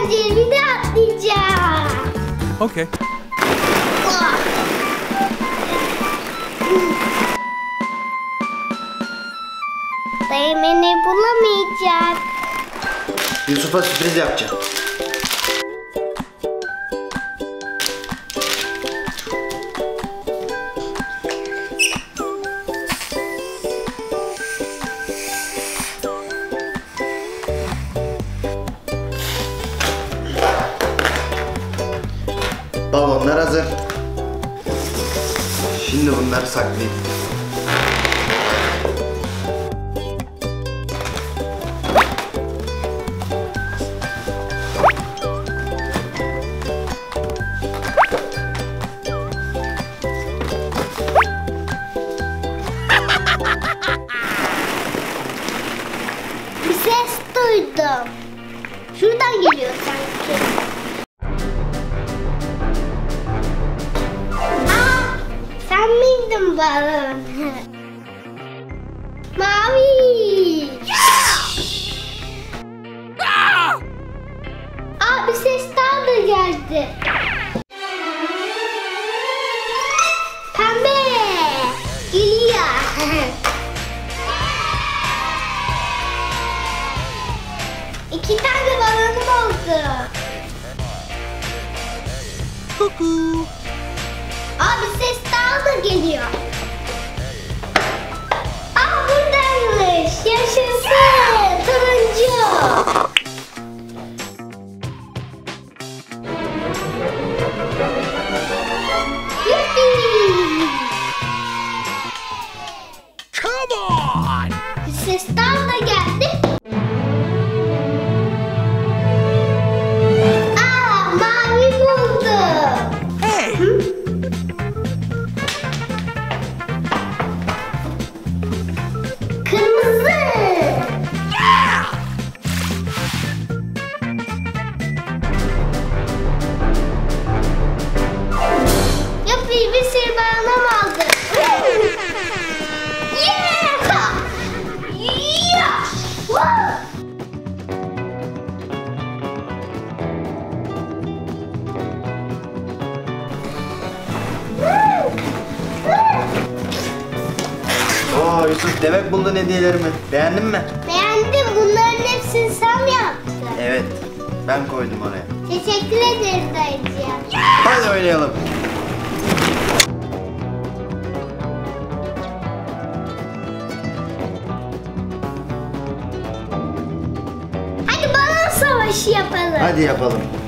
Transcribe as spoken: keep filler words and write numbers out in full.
eğlenceli, bir de atlayacağım. Okay. Dayı beni bulamayacak. Yusuf'a sürpriz yapacağım. Balonlar hazır. Şimdi bunları saklayayım. Bir ses duydum. Şuradan geliyor sanki. Aa, sen miydin balon? Mavi. Aa, bir ses daha da geldi. Pembe. Geliyor. İki tane balonum oldu. Cuckoo. Aa, bir ses daha da geliyor. Aa, buradaymış. Yaşasın. Turuncu. Yuppi. Come on. Bir ses daha da geldi. Aa, mavi buldum. Hey. Kırmızı. Yeah. Yuppi, bir sürü balonum aldı. Yeah! Yeah! Woo! Oo Yusuf, demek buldun hediyelerimi. Beğendin mi? Beğendim. Bunların hepsini sen mi yaptın? Evet. Ben koydum oraya. Teşekkür ederiz dayıcığım. Hadi oynayalım. Hadi balon savaşı yapalım. Hadi yapalım.